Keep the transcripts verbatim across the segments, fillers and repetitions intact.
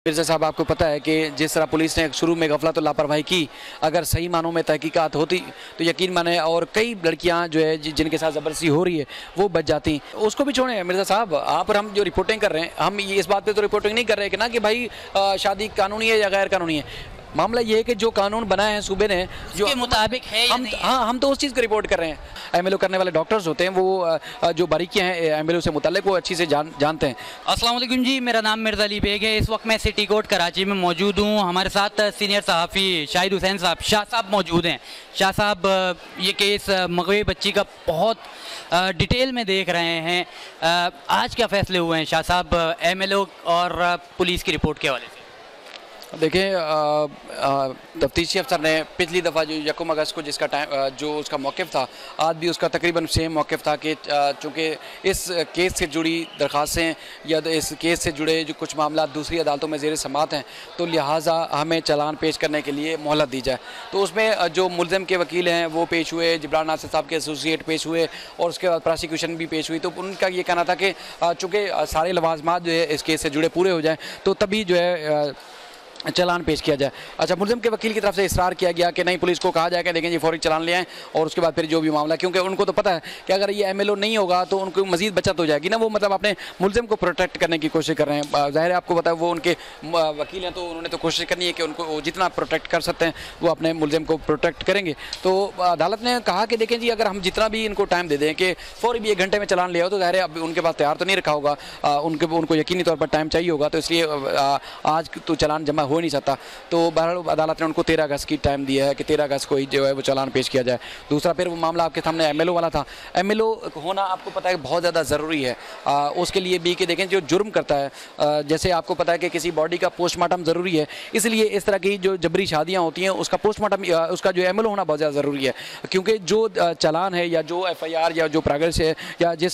मिर्ज़ा साहब, आपको पता है कि जिस तरह पुलिस ने शुरू में गफलत और लापरवाही की, अगर सही मानों में तहकीकात होती तो यकीन माने और कई लड़कियां जो है जिनके साथ ज़बरदस्ती हो रही है वो बच जाती। उसको भी छोड़ें मिर्ज़ा साहब, आप और हम जो रिपोर्टिंग कर रहे हैं, हम ये इस बात पे तो रिपोर्टिंग नहीं कर रहे कि ना कि भाई आ, शादी कानूनी है या गैर कानूनी है। मामला ये है कि जो कानून बनाए हैं सूबे ने जो के मुताबिक है या हम नहीं है? हाँ हम तो उस चीज़ को रिपोर्ट कर रहे हैं। एमएलओ करने वाले डॉक्टर्स होते हैं, वो जो बारीकियां हैं एमएलओ से मुताल्लिक वो अच्छी से जान जानते हैं। अस्सलाम वालेकुम जी, मेरा नाम मिर्ज़ा अली बेग है। इस वक्त मैं सिटी कोर्ट कराची में मौजूद हूँ। हमारे साथ सीनियर सहाफ़ी शाहिद हुसैन साहब शाह साहब मौजूद हैं। शाह साहब, ये केस मगवी बच्ची का बहुत डिटेल में देख रहे हैं। आज क्या फ़ैसले हुए हैं शाह साहब एमएलओ और पुलिस की रिपोर्ट के हवाले से? देखें, तफ्तीशी अफसर ने पिछली दफ़ा जो यकम अगस्त को जिसका टाइम जो उसका मौक़िफ़ था, आज भी उसका तकरीबन सेम मौक़िफ़ था कि चूँकि इस केस से जुड़ी दरख्वास्तें या इस केस से जुड़े जो कुछ मामला दूसरी अदालतों में ज़ेर समात हैं, तो लिहाजा हमें चालान पेश करने के लिए मोहलत दी जाए। तो उसमें जो मुलज़िम के वकील हैं वो पेश हुए, जिब्रान नासिर साहब के एसोसिएट पेश हुए और उसके बाद प्रोसिक्यूशन भी पेश हुई। तो उनका ये कहना था कि चूँकि सारे लवाज़मात जो है इस केस से जुड़े पूरे हो जाएँ तो तभी जो है चलान पेश किया जाए। अच्छा, मुलज़िम के वकील की तरफ से इसरार किया गया कि नहीं, पुलिस को कहा जाएगा देखें जी फौरी चलान ले आएँ और उसके बाद फिर जो भी मामला, क्योंकि उनको तो पता है कि अगर ये एमएलओ नहीं होगा तो उनको मज़ीद बचत हो जाएगी ना। वो मतलब अपने मुलज़िम को प्रोटेक्ट करने की कोशिश कर रहे हैं। ज़ाहिर है आपको पता है वो उनके वकील हैं तो उन्होंने तो कोशिश करनी है कि उनको जितना प्रोटेक्ट कर सकते हैं वो अपने मुलज़िम को प्रोटेक्ट करेंगे। तो अदालत ने कहा कि देखें जी अगर हम जितना भी इनको टाइम दे दें कि फौरी भी एक घंटे में चलान ले आओ, तो ज़ाहिर है अब उनके पास तैयार तो नहीं रखा होगा, उनके उनको यकीनी तौर पर टाइम चाहिए होगा, तो इसलिए आज तो चलान जमा हो नहीं सकता। तो बहरहाल अदालत ने उनको तेरह अगस्त की टाइम दिया है कि तेरह अगस्त को ही जो है वो चालान पेश किया जाए। दूसरा फिर वो मामला आपके सामने एमएलओ वाला था। एमएलओ होना आपको पता है बहुत ज़्यादा ज़रूरी है आ, उसके लिए भी कि देखें जो जुर्म करता है, आ, जैसे आपको पता है कि किसी बॉडी का पोस्टमार्टम ज़रूरी है, इसलिए इस तरह की जो जबरी शादियाँ होती हैं उसका पोस्टमार्टम उसका जो एमएलओ होना बहुत ज़्यादा ज़रूरी है। क्योंकि जो चालान है या जो एफ आई आर या जो प्रोग्रेस है या जिस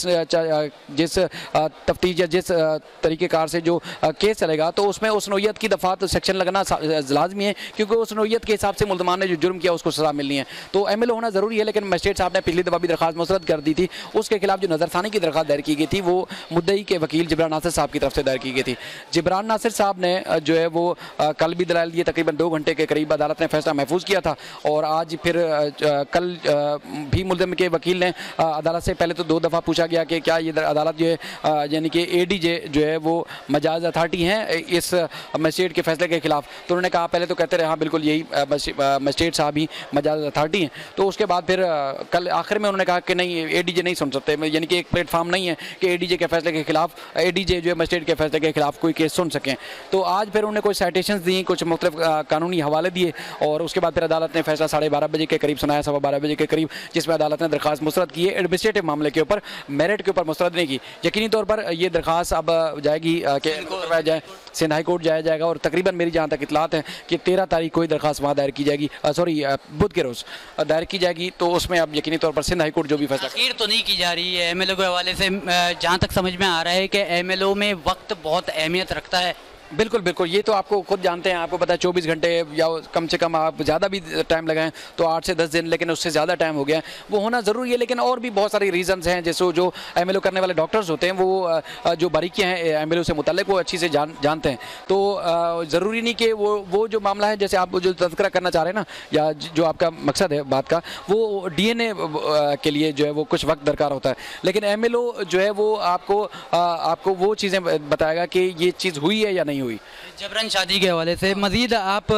जिस तफ्तीश या जिस तरीक़ेकार से जो केस चलेगा तो उसमें उस नौयत की दफ़ात सेक्शन लगना लाजमी है, क्योंकि उस नौयत के हिसाब से मुल्ज़मान ने जो जुर्म किया उसको सज़ा मिलनी है। तो एमएलओ होना ज़रूरी है। लेकिन मजिस्ट्रेट साहब ने पिछली दफ़ा भी दरख्वास्त मुस्तरद कर दी थी, उसके खिलाफ जो नज़रसानी की दरख्वास्त दायर की गई थी वो मुद्दई के वकील जिब्रान नासिर साहब की तरफ से दायर की गई थी। जिब्रान नासिर साहब ने जो है वो कल भी दलाल दिए, तकरीबन दो घंटे के करीब अदालत ने फैसला महफूज किया था और आज फिर कल भी मुल्ज़िम के वकील ने अदालत से पहले तो दो दफ़ा पूछा गया कि क्या ये अदालत जो है यानी कि ए डी जे जो है वो मजाज अथॉरिटी हैं इस मजिस्ट्रेट के फैसले के खिलाफ। तो उन्होंने कहा, पहले तो कहते रहे हाँ बिल्कुल यही मजिस्ट्रेट साहब ही मजाज अथॉरिटी हैं। तो उसके बाद फिर कल आखिर में उन्होंने कहा कि नहीं, एडीजे नहीं सुन सकते, यानी कि एक प्लेटफॉर्म नहीं है कि एडीजे के फैसले के खिलाफ एडीजे जो है मजिस्ट्रेट के फैसले के खिलाफ कोई केस सुन सकें। तो आज फिर उन्होंने कुछ साइटेशंस दी, कुछ मुख्तलिफ कानूनी हवाले दिए और उसके बाद फिर अदालत ने फैसला साढ़े बारह बजे के करीब सुनाया, सवा बारह बजे के करीब, जिसमें अदालत ने दरख्वास्त मुस्तरद की है एडमिनिस्ट्रेटिव मामले के ऊपर, मेरिट के ऊपर मुस्तरद नहीं की। यकीनी तौर पर ये दरख्वास्त अब जाएगी कि जाए सिंध हाई कोर्ट जाया जाएगा और तकरीबन मेरी जहाँ तक इतलात है कि तेरह तारीख को ही दरख्वास्त वहाँ दायर की जाएगी, सॉरी बुध के रोज़ दायर की जाएगी। तो उसमें अब यकीनी तौर पर सिंध हाई कोर्ट जो भी फैसला तखीर तो नहीं की जा रही है एमएलओ के हवाले से। जहाँ तक समझ में आ रहा है कि एमएलओ में वक्त बहुत अहमियत रखता है। बिल्कुल बिल्कुल, ये तो आपको खुद जानते हैं, आपको पता है चौबीस घंटे या कम से कम आप ज़्यादा भी टाइम लगाएं तो आठ से दस दिन, लेकिन उससे ज़्यादा टाइम हो गया है, वो होना ज़रूरी है। लेकिन और भी बहुत सारी रीज़न्स हैं, जैसे जो एमएलओ करने वाले डॉक्टर्स होते हैं वो जो बारीकियां हैं एमएलओ से मुताल्लिक वो अच्छी से जान जानते हैं। तो ज़रूरी नहीं कि वो वो जो मामला है, जैसे आप जो तज़किरा करना चाह रहे हैं ना, या जो आपका मकसद है बात का, वो डी एन ए के लिए जो है वो कुछ वक्त दरकार होता है। लेकिन एमएलओ जो है वो आपको आपको वो चीज़ें बताएगा कि ये चीज़ हुई है या नहीं हुई। जबरन शादी के हवाले से मज़ीद आप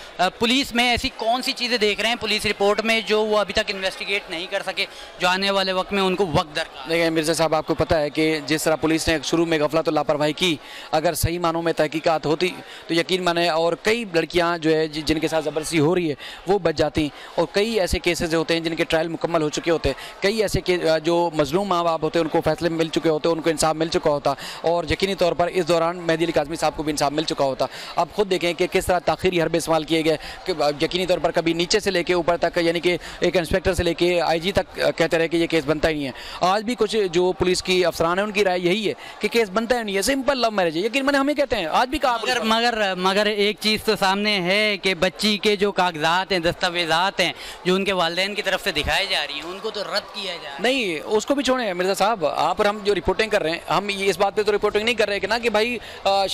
पुलिस में ऐसी कौन सी चीज़ें देख रहे हैं पुलिस रिपोर्ट में जो वो अभी तक इन्वेस्टिगेट नहीं कर सके, जो आने वाले वक्त में उनको वक्त दरकार? देखिए मिर्ज़ा साहब, आपको पता है कि जिस तरह पुलिस ने शुरू में गफलत और लापरवाही की, अगर सही मानों में तहकीकात होती तो यकीन माने और कई लड़कियां जो है जिनके साथ ज़बरदस्ती हो रही है वो बच जाती। और कई ऐसे केसेस होते हैं जिनके ट्रायल मुकम्मल हो चुके होते हैं, कई ऐसे जो मजलूम माँ बाप होते हैं उनको फैसले मिल चुके होते हैं, उनको इंसाफ मिल चुका होता और यकीनी तौर पर इस दौरान मेहदी अली काज़मी साहब को भी इंसाफ मिल चुका होता। आप खुद देखें कि किस तरह ताख़ीरी हरबे इस्तेमाल किए गए कि यकीनी तौर पर कभी नीचे से लेके ऊपर तक, यानी कि एक इंस्पेक्टर से लेके आईजी तक कहते रहे कि ये केस बनता ही नहीं है। आज भी कुछ जो पुलिस की अफसरान है उनकी राय यही है कि केस बनता ही नहीं है, सिंपल लव मैरिज है। यकीन मैंने हमें कहते हैं आज भी कहा, मगर मगर मगर एक चीज़ तो सामने है कि बच्ची के जो कागजात हैं, दस्तावेजात हैं जो उनके वालिदैन की तरफ से दिखाई जा रही हैं, उनको तो रद्द किया जा रहा है। नहीं, उसको भी छोड़ें मिर्ज़ा साहब, आप और हम जो रिपोर्टिंग कर रहे हैं, हम इस बात पर तो रिपोर्टिंग नहीं कर रहे कि ना कि भाई शादी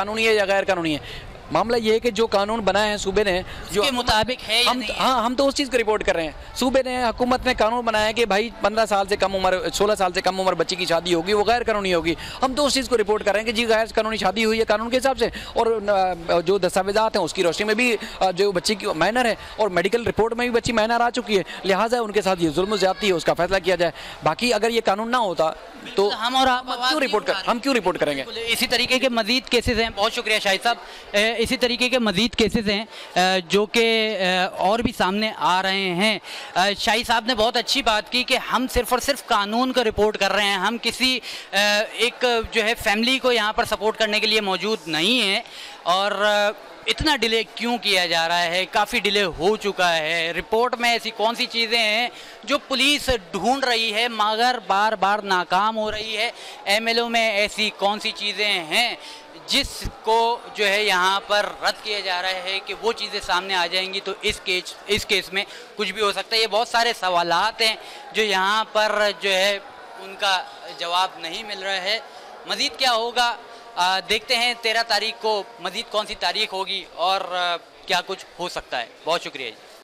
कानूनी है या गैर कानूनी है। मामला ये है कि जो कानून बनाए हैं सूबे ने, जो के मुताबिक है या हम नहीं है? हाँ हम तो उस चीज़ को रिपोर्ट कर रहे हैं। सूबे ने, हुकूमत ने कानून बनाया कि भाई पंद्रह साल से कम उम्र, सोलह साल से कम उम्र बच्ची की शादी होगी वो गैर कानूनी होगी। हम तो उस चीज़ को रिपोर्ट कर रहे हैं कि जी गैर कानूनी शादी हुई है कानून के हिसाब से, और न, जो दस्तावेजात हैं उसकी रोशनी में भी अ, जो बच्ची की माइनर है और मेडिकल रिपोर्ट में भी बच्ची माइनर आ चुकी है, लिहाजा उनके साथ ये जुल्म ज़्यादती है उसका फैसला किया जाए। बाकी अगर ये कानून ना होता तो हम और आप आवाज़ क्यों नहीं रिपोर्ट कर उठा रहे। हम क्यों रिपोर्ट करेंगे? इसी तरीके के मजीद केसेस हैं। बहुत शुक्रिया शाहिद साहब। अ, इसी तरीके के मजीद केसेस हैं अ, जो कि अ, और भी सामने आ रहे हैं। अ, शाहिद साहब ने बहुत अच्छी बात की कि हम सिर्फ और सिर्फ कानून को रिपोर्ट कर रहे हैं, हम किसी अ, एक जो है फैमिली को यहाँ पर सपोर्ट करने के लिए मौजूद नहीं है। और अ, इतना डिले क्यों किया जा रहा है? काफ़ी डिले हो चुका है। रिपोर्ट में ऐसी कौन सी चीज़ें हैं जो पुलिस ढूंढ रही है मगर बार बार नाकाम हो रही है? एमएलओ में ऐसी कौन सी चीज़ें हैं जिसको जो है यहाँ पर रद्द किया जा रहा है कि वो चीज़ें सामने आ जाएंगी तो इस केस इस केस में कुछ भी हो सकता है? ये बहुत सारे सवालात हैं जो यहाँ पर जो है उनका जवाब नहीं मिल रहा है। मज़ीद क्या होगा आ, देखते हैं तेरह तारीख को मज़ीद कौन सी तारीख होगी और आ, क्या कुछ हो सकता है। बहुत शुक्रिया जी।